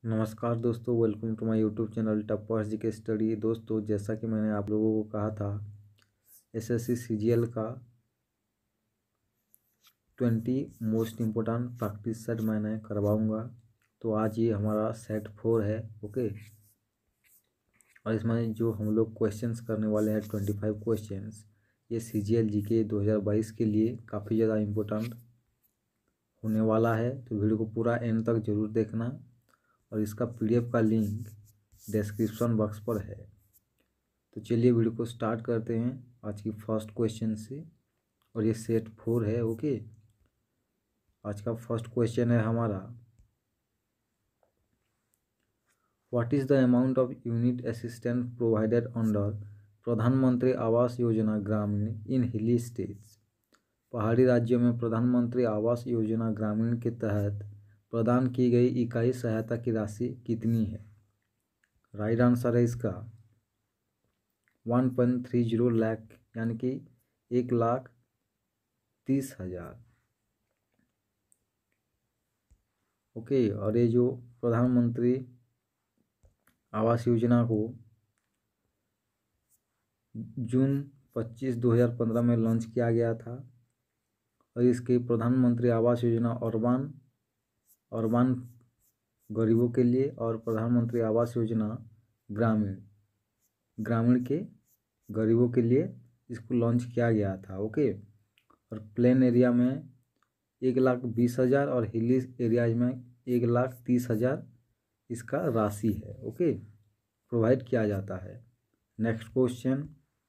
नमस्कार दोस्तों, welcome to my YouTube channel Tappa G study. दोस्तों, जैसा कि मैंने आप लोगों को कहा था, एसएससी सीजीएल का 20 मोस्ट इम्पोर्टेंट प्रैक्टिस सेट मैंने करवाऊंगा। तो आज ये हमारा सेट 4 है। ओके, और इसमें जो हम लोग क्वेश्चंस करने वाले हैं 25 क्वेश्चंस, ये सीजीएल जीके 2022 के लिए काफ़ी ज़्यादा इम्पोर्टेंट होने वाला है। तो वीडियो को पूरा एंड तक ज़रूर देखना, और इसका पीडीएफ का लिंक डिस्क्रिप्शन बॉक्स पर है। तो चलिए वीडियो को स्टार्ट करते हैं आज की फर्स्ट क्वेश्चन से, और ये सेट 4 है। ओके, आज का फर्स्ट क्वेश्चन है हमारा, what is the amount of unit assistance provided under Pradhan Mantri Awas योजना ग्रामीण इन हिली स्टेट्स। पहाड़ी राज्यों में प्रधानमंत्री आवास योजना ग्रामीण के तहत प्रदान की गई इकाई सहायता की राशि कितनी है? राइट आंसर है इसका 1.30 लाख, यानी कि 1,30,000। ओके, और ये जो प्रधानमंत्री आवास योजना को जून 25, 2015 में लॉन्च किया गया था, और इसके प्रधानमंत्री आवास योजना अर्बन गरीबों के लिए, और प्रधानमंत्री आवास योजना ग्रामीण के गरीबों के लिए इसको लॉन्च किया गया था। ओके, और प्लेन एरिया में 1,20,000 और हिली एरियाज में 1,30,000 इसका राशि है। ओके, प्रोवाइड किया जाता है। Next question,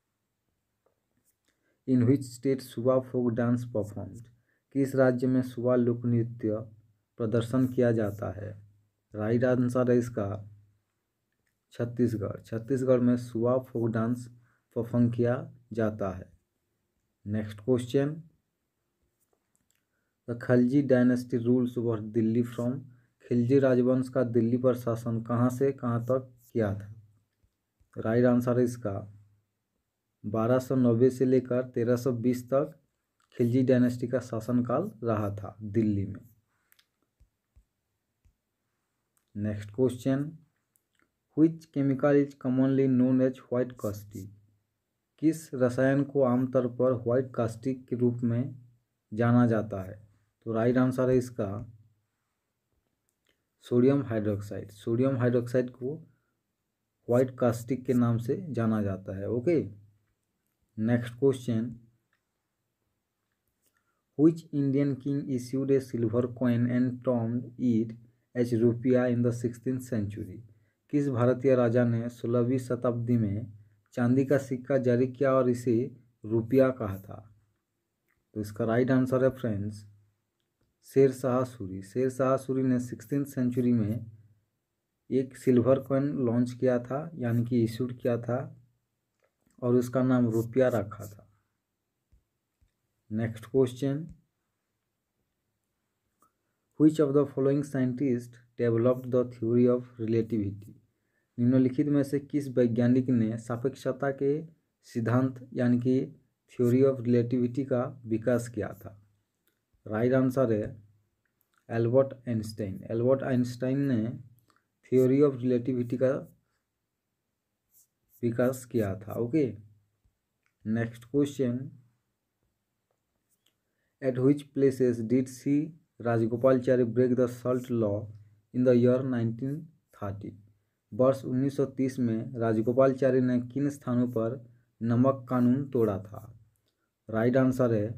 in which state Suba folk dance performed. किस राज्य में सुबा लोक नृत्य प्रदर्शन किया जाता है? राइट आंसर है इसका छत्तीसगढ़। छत्तीसगढ़ में सुबा फोक डांस परफॉर्म किया जाता है। Next question, the Khilji dynasty rules over Delhi from. Khilji राजवंश का दिल्ली पर शासन कहाँ से कहाँ तक किया था? राइट आंसर है इसका 1290 से लेकर 1320 तक खिलजी डायनेस्टी का शासनकाल रहा था दिल्ली में। Next question, which chemical is commonly known as white caustic. किस रसायन को आमतौर पर व्हाइट कास्टिक के रूप में जाना जाता है? तो राइट आंसर है इसका सोडियम हाइड्रोक्साइड। सोडियम हाइड्रोक्साइड को व्हाइट कास्टिक के नाम से जाना जाता है। Okay, next question, which Indian king issued a silver coin and termed it as rupaya in the 16th century. किस भारतीय राजा ने 16वीं शताब्दी में चांदी का सिक्का जारी किया और इसे रुपया कहा था? तो इसका राइट आंसर है फ्रेंड्स शेर शाह सूरी। शेर शाह सूरी ने 16th सेंचुरी में एक सिल्वर कॉइन लॉन्च किया था, यानी कि इशूड किया था, और उसका नाम रुपया रखा था। Next question, which of the following scientist developed the theory of relativity. निम्नलिखित में से किस वैज्ञानिक ने सापेक्षता के सिद्धांत, यानी कि थ्योरी ऑफ रिलेटिविटी का विकास किया था? राइट आंसर है एल्बर्ट आइंस्टाइन। एल्बर्ट आइंस्टाइन ने थ्योरी ऑफ रिलेटिविटी का विकास किया था। Okay, next question, at which places did C Rajagopalachari break the salt law in the year 1930। वर्ष 1930 में राजगोपालचारी ने किन स्थानों पर नमक कानून तोड़ा था? राइट आंसर है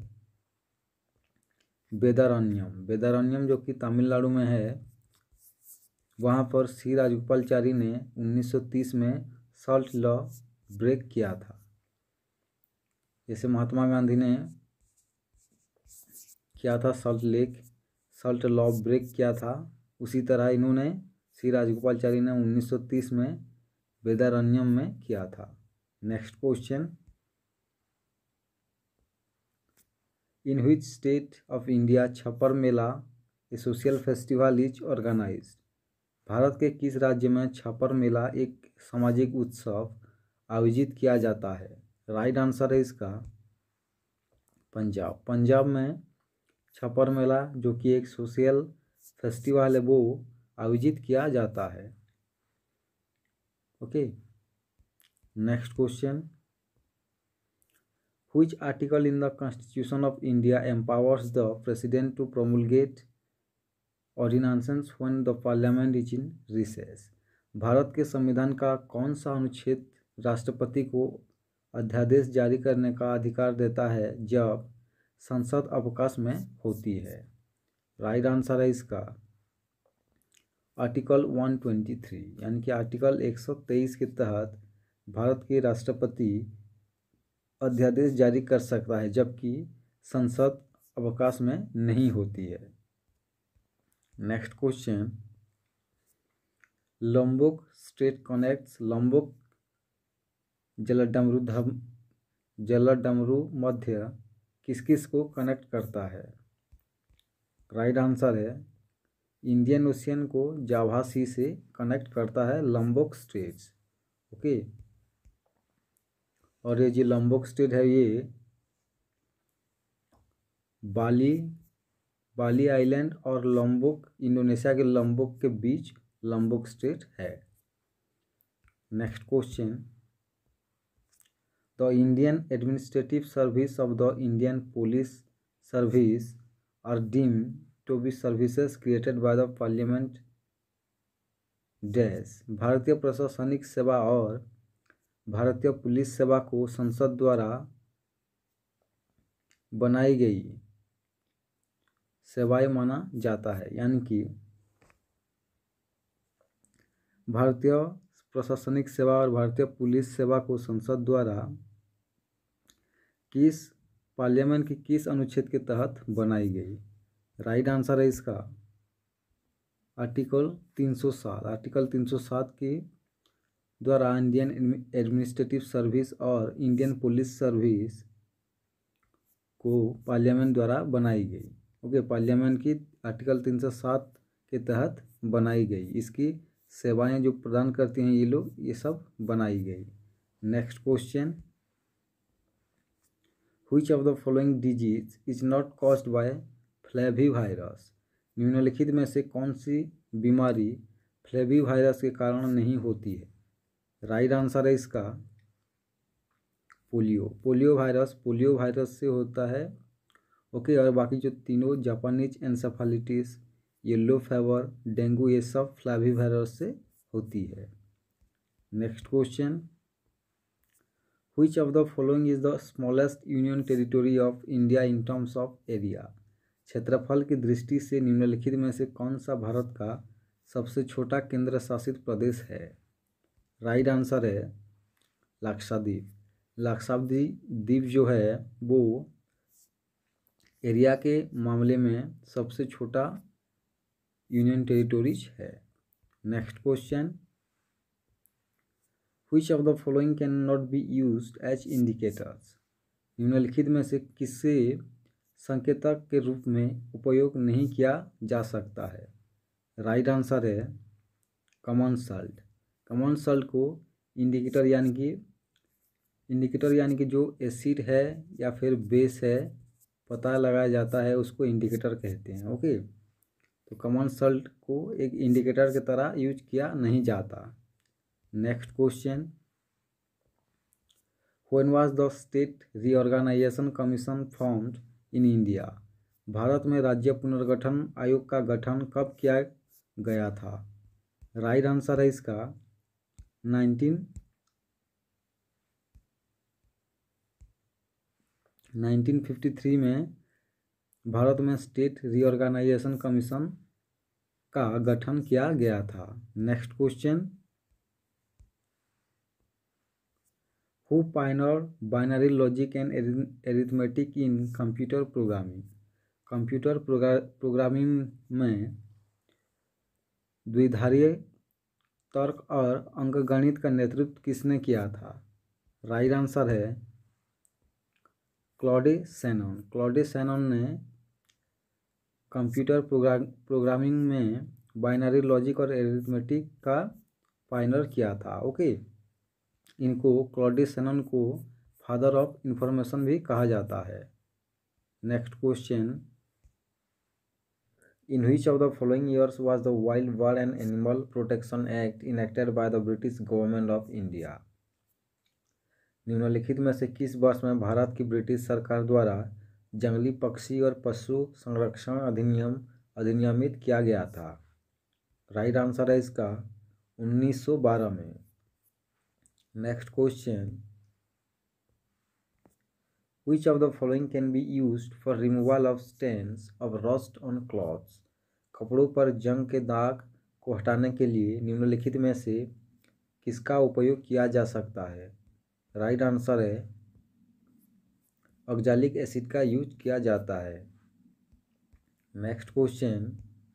वेदारण्यम। वेदारण्यम जो कि तमिलनाडु में है, वहाँ पर सी राजगोपालचारी ने 1930 में सॉल्ट लॉ ब्रेक किया था। जैसे महात्मा गांधी ने किया था सॉल्ट लॉ ब्रेक किया था, उसी तरह इन्होंने सी राजगोपालचारी ने 1930 में वेदारण्यम में किया था। Next question, in which state of India Chhapar Mela a social festival is organized. Bharat के किस राज्य में छपर मेला एक सामाजिक उत्सव आयोजित किया जाता है? राइट आंसर है इसका पंजाब। पंजाब में छपर मेला जो कि एक सोशल फेस्टिवल है, वो आयोजित किया जाता है। Okay, next question, which article in the constitution of India empowers the president to promulgate ordinances when the parliament is in recess. Bharat के संविधान का कौन सा अनुच्छेद राष्ट्रपति को अध्यादेश जारी करने का अधिकार देता है जब संसद अवकाश में होती है? राइट आंसर है इसका आर्टिकल 123, यानी कि आर्टिकल 123 के तहत भारत के राष्ट्रपति अध्यादेश जारी कर सकता है जबकि संसद अवकाश में नहीं होती है। Next question, Lombok Strait connects Lombok जलडमरू मध्य किस किस को कनेक्ट करता है? राइट आंसर है इंडियन ओशियन को जावा सी से कनेक्ट करता है लोम्बोक स्ट्रेट्स। ओके, और ये जो लोम्बोक स्ट्रेट है ये बाली आइलैंड और लोम्बोक, इंडोनेशिया के लोम्बोक के बीच लोम्बोक स्ट्रेट है। Next question, the Indian administrative service of the Indian police service are deemed to be services created by the parliament dash. भारतीय प्रशासनिक सेवा और भारतीय पुलिस सेवा को संसद द्वारा बनाई गई सेवाएं माना जाता है, यानी कि भारतीय प्रशासनिक सेवा और भारतीय पुलिस सेवा को संसद द्वारा किस पार्लियामेंट की किस अनुच्छेद के तहत बनाई गई? राइट आंसर है इसका आर्टिकल 307। आर्टिकल 307 के द्वारा इंडियन एडमिनिस्ट्रेटिव सर्विस और इंडियन पुलिस सर्विस को पार्लियामेंट द्वारा बनाई गई। ओके, पार्लियामेंट की आर्टिकल 307 के तहत बनाई गई, इसकी सेवाएं जो प्रदान करती हैं ये लोग, ये सब बनाई गई। Next question, which of the following disease is not caused by flavivirus. निम्नलिखित में से कौन सी बीमारी फ्लेविवायरस के कारण नहीं होती है? राइट आंसर है इसका पोलियो वायरस से होता है। ओके, और बाकी जो तीनों Japanese encephalitis, yellow fever, dengue, ये सब फ्लेविवायरस से होती है। Next question, which of the following is the smallest union territory of India in terms of area. क्षेत्रफल की दृष्टि से निम्नलिखित में से कौन सा भारत का सबसे छोटा केंद्र शासित प्रदेश है? राइट आंसर है लक्षद्वीप। लक्षद्वीप जो है वो एरिया के मामले में सबसे छोटा यूनियन टेरिटोरीज है। Next question, which of the following can not be used as indicators. निम्नलिखित में से किसे संकेतक के रूप में उपयोग नहीं किया जा सकता है? राइट आंसर है कॉमन सॉल्ट। कॉमन सॉल्ट को इंडिकेटर यानी कि जो एसिड है या फिर बेस है पता लगाया जाता है, उसको इंडिकेटर कहते हैं। ओके, तो कॉमन सॉल्ट को एक इंडिकेटर की तरह यूज किया नहीं जाता। Next question, when was the state reorganization commission formed in India. Bharat में राज्य पुनर्गठन आयोग का गठन कब किया गया था? राइट आंसर है इसका 1953 में भारत में स्टेट रीऑर्गेनाइजेशन कमीशन का गठन किया गया था। Next question, who pioneered binary logic and arithmetic in computer programming. Computer programming में द्विधारीय तर्क और अंकगणित का नेतृत्व किसने किया था? राइट आंसर है क्लॉडे सैनन ने कंप्यूटर प्रोग्रामिंग में बाइनरी लॉजिक और एरिथमेटिक का पायनियर किया था। ओके, इनको क्लॉडे सैनन को फादर ऑफ इंफॉर्मेशन भी कहा जाता है। Next question, in which of the following years was the Wild Bird and Animal Protection Act enacted by the British Government of India? निम्नलिखित में से किस वर्ष में भारत की ब्रिटिश सरकार द्वारा जंगली पक्षी और पशु संरक्षण अधिनियम अधिनियमित किया गया था? राइट आंसर है इसका 1912 में। Next question, Which of the following can be used for removal of stains of rust on clothes? कपड़ों पर जंग के दाग को हटाने के लिए निम्नलिखित में से किसका उपयोग किया जा सकता है? राइट आंसर है ऑक्जेलिक एसिड का यूज किया जाता है। Next question,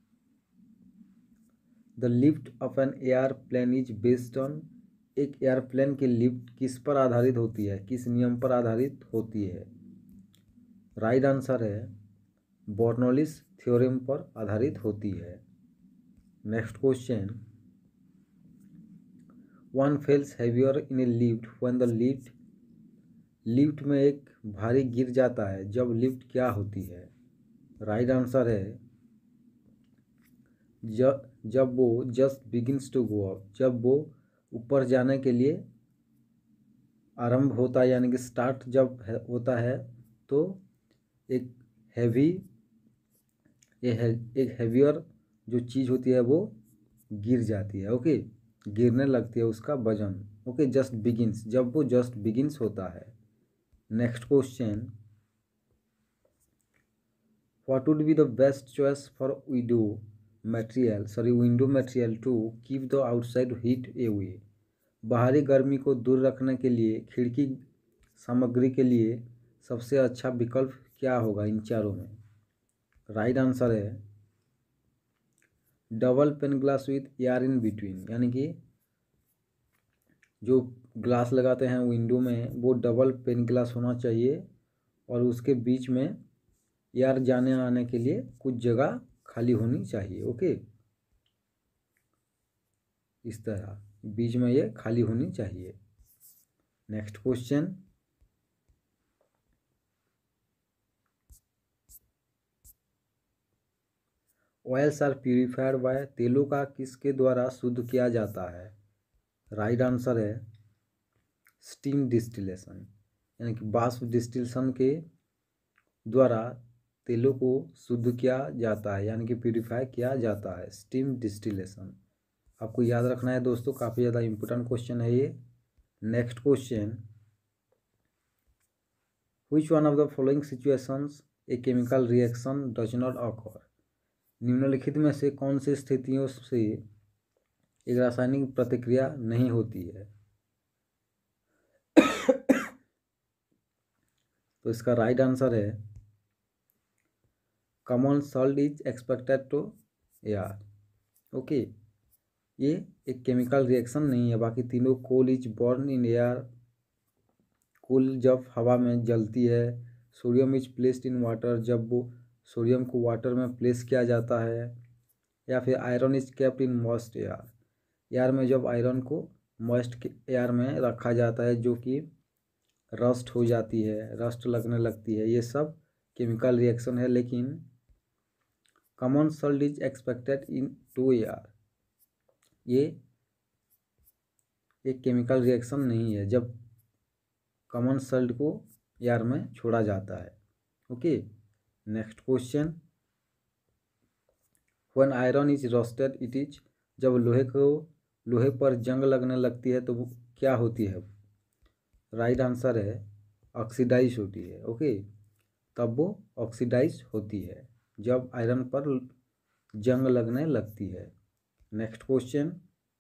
the lift of an airplane is based on, एक एयरप्लेन की लिफ्ट किस पर आधारित होती है, किस नियम पर आधारित होती है? राइट आंसर है बर्नौलीज थ्योरम पर आधारित होती है। Next question, one feels heavier in a lift when the lift, lift में एक भारी गिर जाता है जब लिफ्ट क्या होती है? राइट आंसर है जब वो just begins to go up, जब वो ऊपर जाने के लिए आरंभ होता है, यानी कि स्टार्ट जब होता है तो एक हैवियर जो चीज़ होती है वो गिर जाती है। ओके, गिरने लगती है उसका वजन। ओके, जस्ट बिगिंस, जब वो जस्ट बिगिंस होता है। Next question, what would be the best choice for window material to keep the outside heat away? बाहरी गर्मी को दूर रखने के लिए खिड़की सामग्री के लिए सबसे अच्छा विकल्प क्या होगा इन चारों में? राइट आंसर है double pane glass with air in between, यानी कि जो ग्लास लगाते हैं विंडो में वो डबल पेन ग्लास होना चाहिए और उसके बीच में एयर जाने आने के लिए कुछ जगह खाली होनी चाहिए। ओके, इस तरह बीच में ये खाली होनी चाहिए। Next question, oils are purified by, तेलों का किसके द्वारा शुद्ध किया जाता है? राइट आंसर है स्टीम डिस्टिलेशन, यानी कि वाष्प डिस्टिलेशन के द्वारा तेलों को शुद्ध किया जाता है, यानी कि प्यूरिफाई किया जाता है, स्टीम डिस्टिलेशन। आपको याद रखना है दोस्तों, काफ़ी ज़्यादा इंपॉर्टेंट क्वेश्चन है ये। Next question, which one of the following situations a chemical reaction does not occur? निम्नलिखित में से कौन सी स्थितियों से एक रासायनिक प्रतिक्रिया नहीं होती है? तो इसका राइट आंसर है common salt is expected to air. Okay, ये एक केमिकल रिएक्शन नहीं है। बाकी तीनों, coal is burn in air, coal जब हवा में जलती है। Sodium is placed in water, जब वो सोडियम को वाटर में प्लेस किया जाता है। या फिर iron is kept in moist air, एयर में जब आयरन को मॉइस्ट एयर में रखा जाता है जो कि रस्ट हो जाती है, रस्ट लगने लगती है। ये सब केमिकल रिएक्शन है, लेकिन common salt is expected in to air, ये एक केमिकल रिएक्शन नहीं है जब कॉमन सॉल्ट को एयर में छोड़ा जाता है। Okay, next question, when iron is roasted it is, जब लोहे पर जंग लगने लगती है तो वो क्या होती है? राइट आंसर है ऑक्सीडाइज होती है। ओके, तब वो ऑक्सीडाइज होती है जब आयरन पर जंग लगने लगती है। नेक्स्ट क्वेश्चन,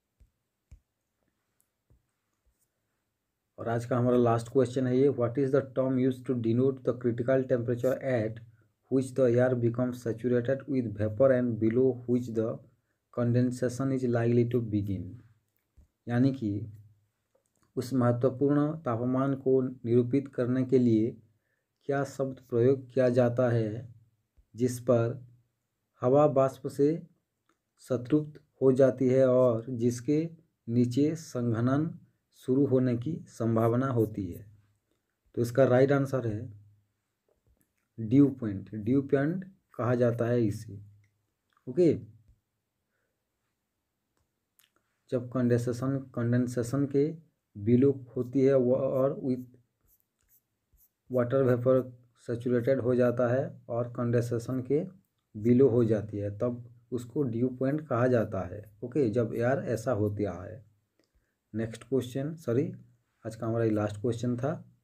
और आज का हमारा लास्ट क्वेश्चन है ये, what is the term used to denote the critical temperature at which the air becomes saturated with vapour and below which the condensation is likely to begin? यानी कि उस महत्वपूर्ण तापमान को निरूपित करने के लिए क्या शब्द प्रयोग किया जाता है जिस पर हवा वाष्प से संतृप्त हो जाती है और जिसके नीचे संघनन शुरू होने की संभावना होती है? तो इसका राइट आंसर है ड्यू पॉइंट, ड्यू पॉइंट कहा जाता है इसे। ओके। जब कंडेंसेशन के बिलो होती है और विथ वाटर वेपर सैचुरेटेड हो जाता है और कंडेंसेशन के बिलो हो जाती है, तब उसको ड्यू पॉइंट कहा जाता है। ओके, जब एयर ऐसा होता है। नेक्स्ट क्वेश्चन, सॉरी आज का हमारा लास्ट क्वेश्चन था।